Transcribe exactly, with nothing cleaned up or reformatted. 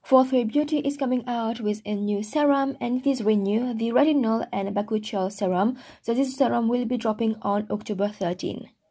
Fourth Way Beauty is coming out with a new serum, and it is renew the retinol and bakuchiol serum. So this serum will be dropping on October thirteenth.